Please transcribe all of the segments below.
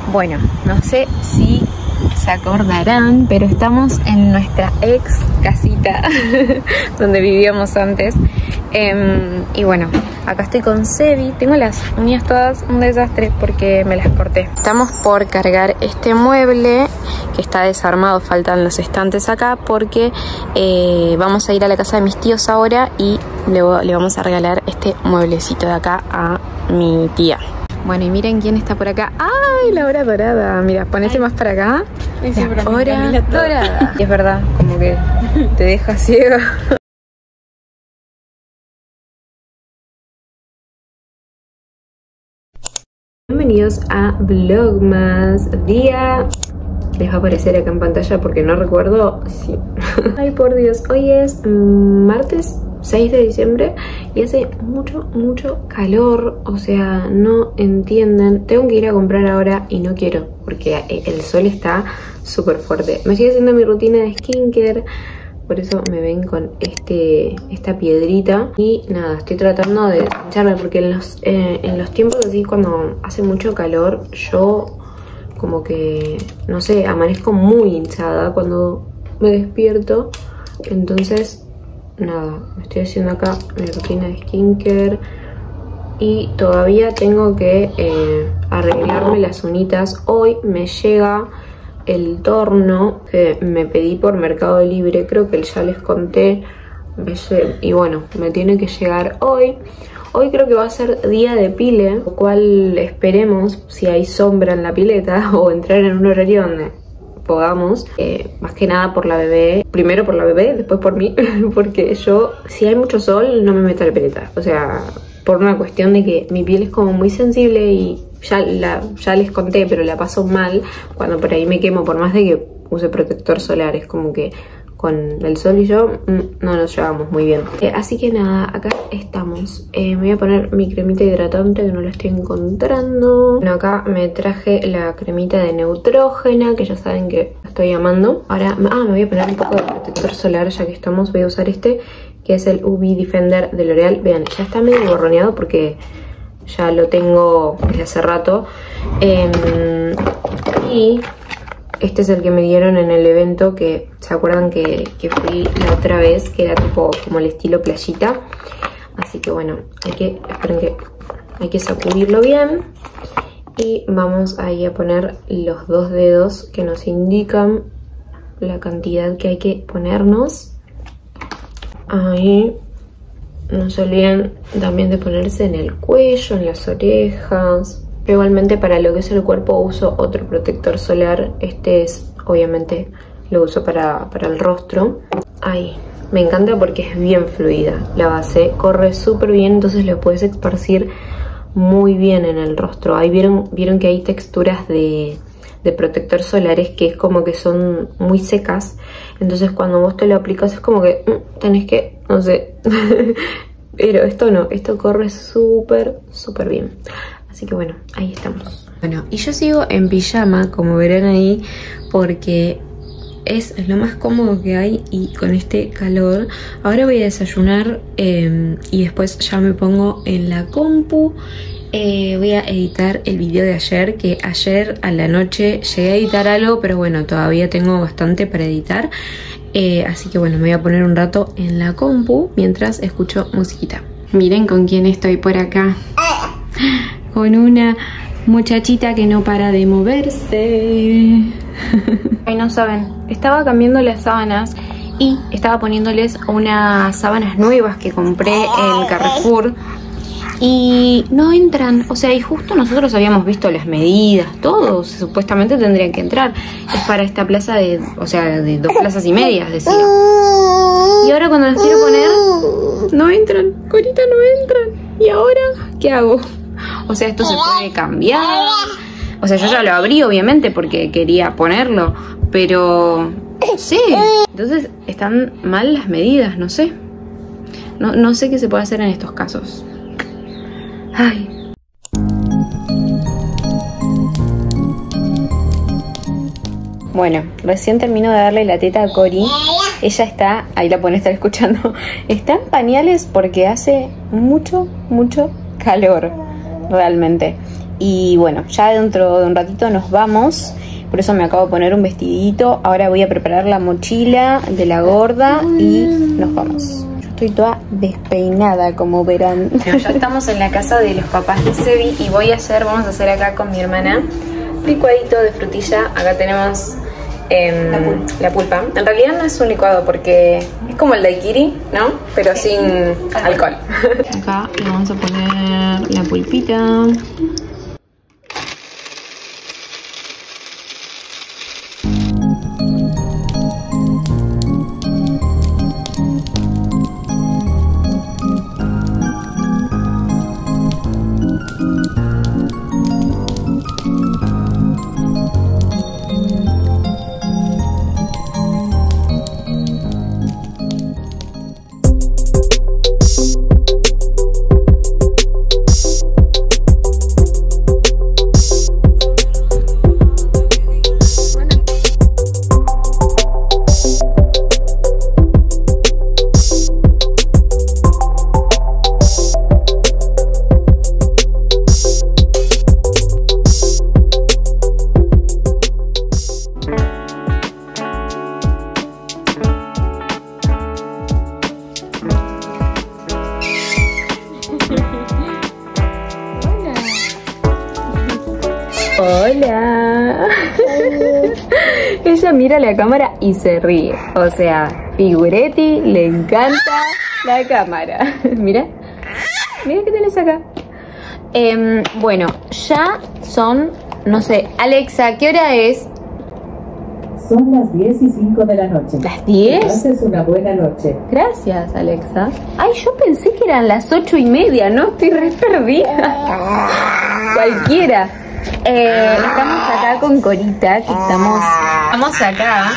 Bueno, no sé si se acordarán, pero estamos en nuestra ex casita donde vivíamos antes. Y bueno, acá estoy con Sebi. Tengo las uñas todas un desastre porque me las corté. Estamos por cargar este mueble que está desarmado, faltan los estantes acá porque vamos a ir a la casa de mis tíos ahora y luego le vamos a regalar este mueblecito de acá a mi tía. Bueno, y miren quién está por acá. ¡Ay, la hora dorada! Mira, ponete más para acá. La hora dorada. Y es verdad, como que te deja ciega. Bienvenidos a Vlogmas. Día... Les va a aparecer acá en pantalla porque no recuerdo. Sí. Ay, por Dios. Hoy es martes 6 de diciembre y hace mucho calor. O sea, no entienden. Tengo que ir a comprar ahora y no quiero porque el sol está súper fuerte. Me estoy haciendo mi rutina de skincare, por eso me ven con esta piedrita. Y nada, estoy tratando de echarla porque en los tiempos así, cuando hace mucho calor, yo como que, no sé, amanezco muy hinchada cuando me despierto. Entonces, nada, me estoy haciendo acá mi rutina de skincare. Y todavía tengo que arreglarme las uñitas. Hoy me llega el torno que me pedí por Mercado Libre. Creo que ya les conté. Y bueno, me tiene que llegar hoy. Hoy creo que va a ser día de pile, lo cual esperemos, si hay sombra en la pileta, o entrar en un horario donde podamos, más que nada por la bebé, primero por la bebé, después por mí, porque yo, si hay mucho sol, no me meto a la pileta. O sea, por una cuestión de que mi piel es como muy sensible y ya les conté, pero la paso mal cuando por ahí me quemo, por más de que use protector solar. Es como que con el sol y yo no nos llevamos muy bien. Así que nada, acá estamos. Me voy a poner mi cremita hidratante que no la estoy encontrando. Bueno, acá me traje la cremita de Neutrógena, que ya saben que la estoy amando. Ahora, me voy a poner un poco de protector solar ya que estamos. Voy a usar este, que es el UV Defender de L'Oreal. Vean, ya está medio borroneado porque ya lo tengo desde hace rato. Y este es el que me dieron en el evento, que se acuerdan que fui la otra vez, que era tipo como el estilo playita. Así que bueno, hay que sacudirlo bien. Y vamos ahí a poner los dos dedos que nos indican la cantidad que hay que ponernos. Ahí. No se olviden también de ponerse en el cuello, en las orejas. Igualmente para lo que es el cuerpo uso otro protector solar. Este es, obviamente, lo uso para el rostro. Ahí, me encanta porque es bien fluida. La base corre súper bien, entonces lo puedes esparcir muy bien en el rostro. Ahí vieron que hay texturas de protector solares que es como que son muy secas. Entonces cuando vos te lo aplicas es como que tenés que, no sé. Pero esto no, esto corre súper bien. Así que bueno, ahí estamos. Bueno, y yo sigo en pijama, como verán ahí, porque es lo más cómodo que hay y con este calor. Ahora voy a desayunar y después ya me pongo en la compu. Voy a editar el video de ayer, que ayer a la noche llegué a editar algo, pero bueno, todavía tengo bastante para editar. Así que bueno, me voy a poner un rato en la compu mientras escucho musiquita. Miren con quién estoy por acá. Con una muchachita que no para de moverse. Ay, no saben, estaba cambiando las sábanas y estaba poniéndoles unas sábanas nuevas que compré en Carrefour y no entran. O sea, y justo nosotros habíamos visto las medidas, todos supuestamente tendrían que entrar. Es para esta plaza de 2 plazas y medias, decía. Y ahora cuando las quiero poner, no entran, Corita, no entran. ¿Y ahora qué hago? O sea, esto se puede cambiar. O sea, yo ya lo abrí, obviamente, porque quería ponerlo. Pero sí. Entonces, están mal las medidas, no sé. No sé qué se puede hacer en estos casos. Ay. Bueno, recién termino de darle la teta a Cori. Ella está, ahí la pueden estar escuchando, está en pañales porque hace mucho calor, realmente. y bueno, ya dentro de un ratito nos vamos. Por eso me acabo de poner un vestidito. Ahora voy a preparar la mochila de la gorda y nos vamos. Yo estoy toda despeinada, como verán. Bueno, ya estamos en la casa de los papás de Sebi y vamos a hacer acá con mi hermana licuadito de frutilla. Acá tenemos la pulpa. En realidad no es un licuado porque es como el daiquiri, ¿no? Pero sin alcohol. Acá le vamos a poner la pulpita. Hola. Ella mira la cámara y se ríe. O sea, Figuretti le encanta la cámara. Mira. Mira qué tenés acá. Bueno, ya son, no sé, Alexa, ¿qué hora es? Son las 10:05 de la noche. ¿Las 10? Haces una buena noche. Gracias, Alexa. Ay, yo pensé que eran las 8:30, ¿no? Estoy re perdida. Cualquiera. Estamos acá con Corita, que estamos acá.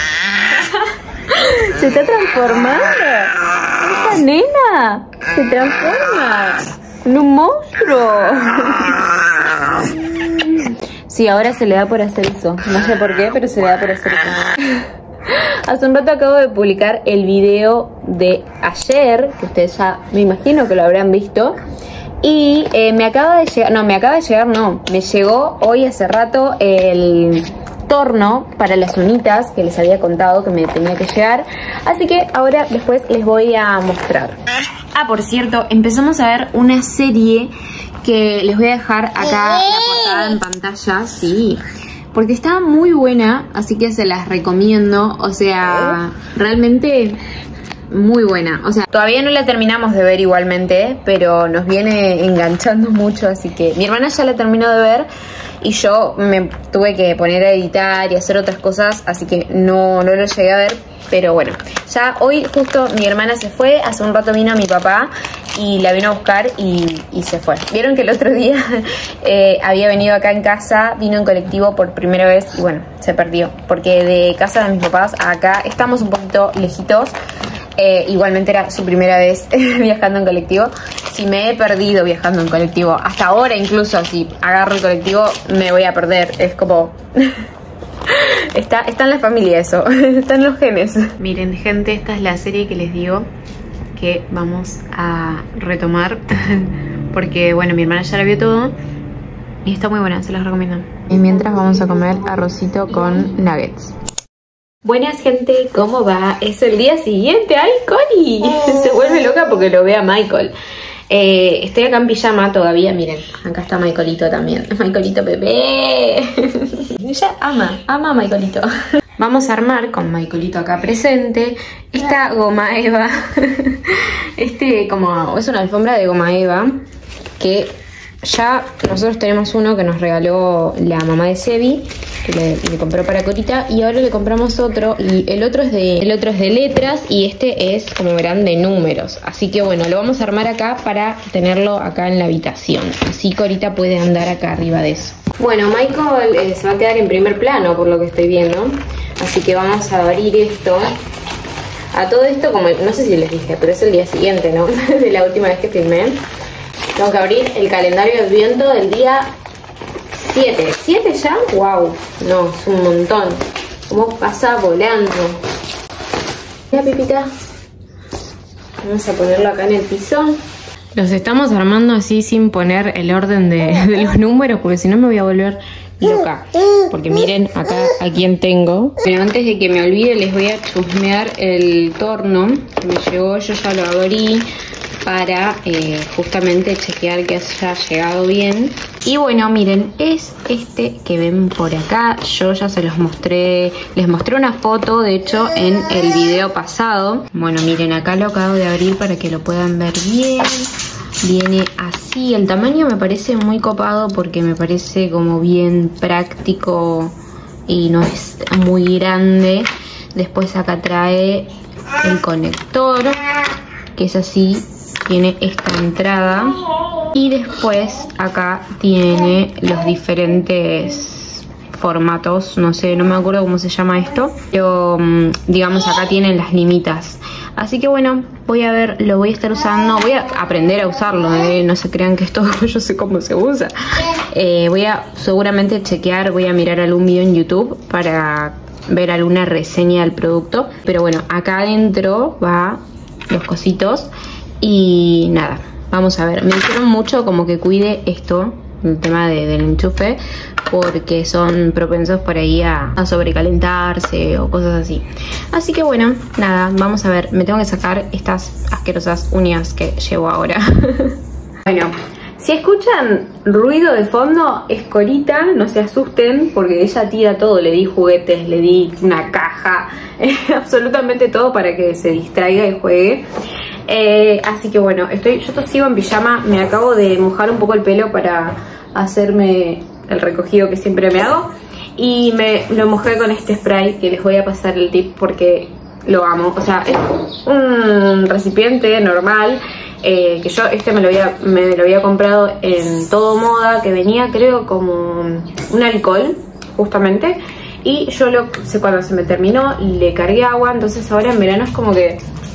Se está transformando. Esta nena se transforma en un monstruo. Sí, ahora se le da por hacer eso. No sé por qué, pero se le da por hacer eso. Hace un rato acabo de publicar el video de ayer, que ustedes ya me imagino que lo habrán visto. Y me llegó hoy hace rato el torno para las unitas que les había contado que me tenía que llegar. Así que ahora después les voy a mostrar. Ah, por cierto, empezamos a ver una serie que les voy a dejar acá la portada en pantalla, sí, porque está muy buena, así que se las recomiendo. O sea, realmente muy buena. O sea, todavía no la terminamos de ver igualmente, pero nos viene enganchando mucho, así que mi hermana ya la terminó de ver y yo me tuve que poner a editar y hacer otras cosas, así que no lo llegué a ver. Pero bueno, ya hoy justo mi hermana se fue, hace un rato vino mi papá y la vino a buscar y se fue. Vieron que el otro día había venido acá en casa, vino en colectivo por primera vez y bueno, se perdió. Porque de casa de mis papás a acá estamos un poquito lejitos. Igualmente era su primera vez viajando en colectivo. Si me he perdido viajando en colectivo, hasta ahora incluso si agarro el colectivo me voy a perder. Es como... Está en la familia eso, está en los genes. Miren, gente, esta es la serie que les digo que vamos a retomar porque, bueno, mi hermana ya la vio todo y está muy buena, se los recomiendo. Y mientras vamos a comer arrocito con nuggets. Buenas, gente, ¿cómo va? Es el día siguiente. ¡Ay, Connie! Se vuelve loca porque lo ve a Michael. Estoy acá en pijama todavía, miren. Acá está Michaelito también. Michaelito bebé. Ella ama a Michaelito. Vamos a armar con Michaelito acá presente esta goma eva. Como es una alfombra de goma eva que ya nosotros tenemos uno que nos regaló la mamá de Sebi, que le compró para Corita, y ahora le compramos otro, y el otro es de letras y este es, como verán, de números. Así que bueno, lo vamos a armar acá para tenerlo acá en la habitación, así Corita puede andar acá arriba de eso. Bueno, Michael se va a quedar en primer plano por lo que estoy viendo, así que vamos a abrir esto. A todo esto, como no sé si les dije, pero es el día siguiente, ¿no? De la última vez que filmé. Tengo que abrir el calendario de Adviento del día 7. ¿7 ya? ¡Wow! No, es un montón. ¿Cómo pasa volando? Mira, Pipita. Vamos a ponerlo acá en el piso. Los estamos armando así sin poner el orden de los números, porque si no me voy a volver loca. Porque miren acá a quién tengo. Pero antes de que me olvide les voy a chusmear el torno que me llegó. Yo ya lo abrí para justamente chequear que haya llegado bien. Y bueno, miren, es este que ven por acá. Yo ya se los mostré, les mostré una foto, de hecho, en el video pasado. Bueno, miren, acá lo acabo de abrir para que lo puedan ver bien. Viene así, el tamaño me parece muy copado porque me parece como bien práctico y no es muy grande. Después acá trae el conector, que es así, tiene esta entrada. Y después acá tiene los diferentes formatos, no sé, no me acuerdo cómo se llama esto, pero digamos acá tienen las limitas. Así que bueno, voy a ver, lo voy a estar usando, voy a aprender a usarlo, no se crean que esto yo sé cómo se usa. Voy a seguramente chequear, voy a mirar algún video en YouTube para ver alguna reseña del producto. Pero bueno, acá adentro va los cositos y nada, vamos a ver. Me dijeron mucho como que cuide esto, el tema del enchufe, porque son propensos por ahí a sobrecalentarse o cosas así. Así que bueno, nada, vamos a ver. Me tengo que sacar estas asquerosas uñas que llevo ahora. Bueno, si escuchan ruido de fondo, es Corita, no se asusten, porque ella tira todo. Le di juguetes, le di una caja, absolutamente todo para que se distraiga y juegue. Así que bueno, yo sigo en pijama. Me acabo de mojar un poco el pelo para hacerme el recogido que siempre me hago, y lo mojé con este spray que les voy a pasar el tip porque lo amo. O sea, es un recipiente normal, que yo me lo había comprado en Todo Moda, que venía creo como un alcohol justamente, y yo cuando se me terminó le cargué agua. Entonces ahora en verano es como que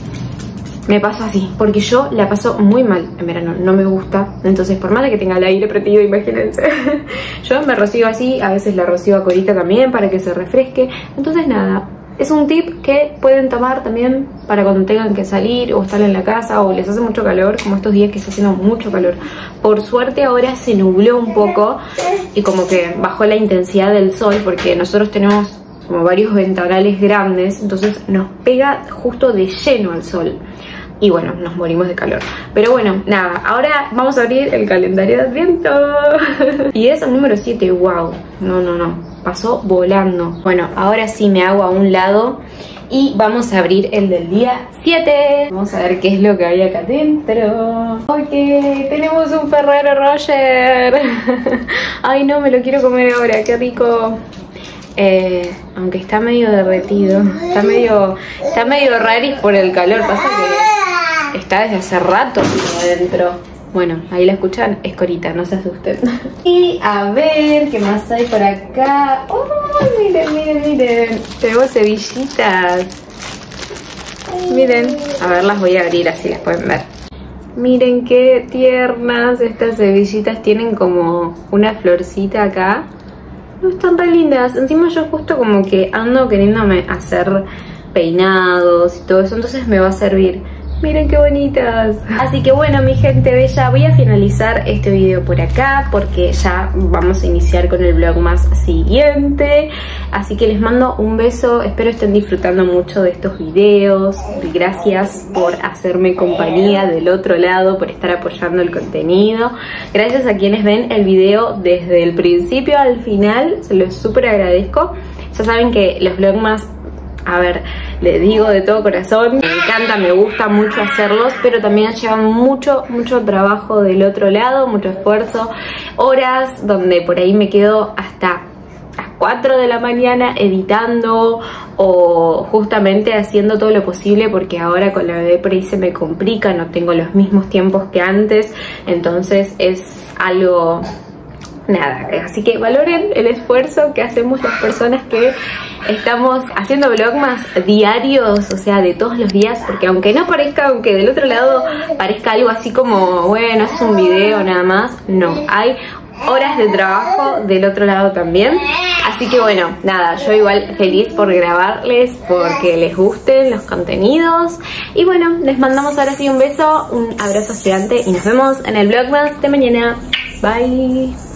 me paso así, porque yo la paso muy mal en verano, no me gusta. Entonces por más de que tenga el aire prendido, imagínense, yo me rocío así, a veces la rocío a Corita también para que se refresque. Entonces nada, es un tip que pueden tomar también para cuando tengan que salir o estar en la casa o les hace mucho calor, como estos días que está haciendo mucho calor. Por suerte ahora se nubló un poco y como que bajó la intensidad del sol, porque nosotros tenemos como varios ventanales grandes, entonces nos pega justo de lleno al sol. Y bueno, nos morimos de calor. Pero bueno, nada, ahora vamos a abrir el calendario de Adviento. Y es el número 7, wow. No, pasó volando. Bueno, ahora sí me hago a un lado y vamos a abrir el del día 7. Vamos a ver qué es lo que hay acá adentro. Ok, tenemos un Ferrero Rocher. Ay no, me lo quiero comer ahora, qué rico. Aunque está medio derretido, está medio raris por el calor. Pasa que está desde hace rato adentro. Bueno, ahí la escuchan, es Corita, no se asusten. Y a ver, ¿qué más hay por acá? ¡Oh, miren! Tenemos cebillitas. Miren, a ver, las voy a abrir así las pueden ver. Miren qué tiernas estas cebillitas, tienen como una florcita acá. No, están re lindas. Encima yo justo como que ando queriéndome hacer peinados y todo eso, entonces me va a servir. Miren qué bonitas. Así que bueno, mi gente bella, voy a finalizar este video por acá porque ya vamos a iniciar con el vlogmas siguiente. Así que les mando un beso, espero estén disfrutando mucho de estos videos. Gracias por hacerme compañía del otro lado, por estar apoyando el contenido. Gracias a quienes ven el video desde el principio al final, se los súper agradezco. Ya saben que los vlogmas, a ver, les digo de todo corazón, me encanta, me gusta mucho hacerlos, pero también llevan mucho trabajo del otro lado, mucho esfuerzo, horas donde por ahí me quedo hasta las 4 de la mañana editando o justamente haciendo todo lo posible, porque ahora con la bebé por ahí se me complica, no tengo los mismos tiempos que antes, entonces es algo... Nada, así que valoren el esfuerzo que hacemos las personas que estamos haciendo vlogmas diarios, o sea, de todos los días, porque aunque no parezca, aunque del otro lado parezca algo así como, bueno, es un video nada más, no, hay horas de trabajo del otro lado también. Así que bueno, nada, yo igual feliz por grabarles, porque les gusten los contenidos. Y bueno, les mandamos ahora sí un beso, un abrazo gigante y nos vemos en el vlogmas de mañana. Bye.